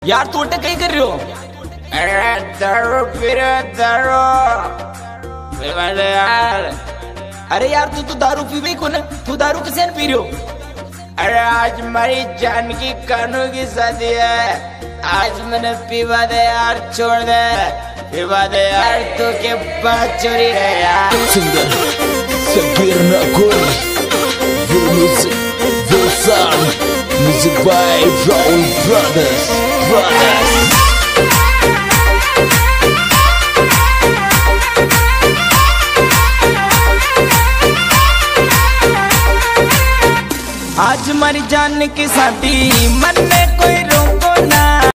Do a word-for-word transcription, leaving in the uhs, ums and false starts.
यार तू अटक कहीं कर रहे हो? अरे दारू पी रहे दारू यार। अरे यार तू तो दारू पी भी कौन है? तू दारू किसे पी रहे हो? अरे आज हमारी जान की कानू की शादी है, आज मैंने पीवा दे यार, छोड़ दे पीवा दे यार, तू के बात चोरी रहे यार। Singer Sabir Nagori, the music, the sound, music by Raul Brothers, Brothers. आज हमारी जान की शादी मन में कोई रो